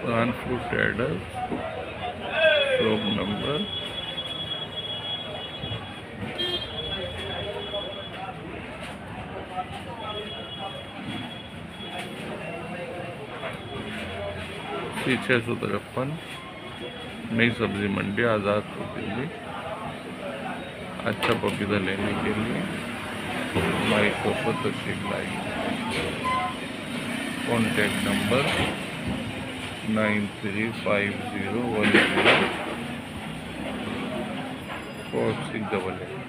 Plant Food Traders, shop number 653, नई सब्जी मंडी आज़ादपुर दिल्ली। अच्छा पपीता लेने के लिए हमारी शॉप पर तशरीफ लाइए। Contact number 9350104688।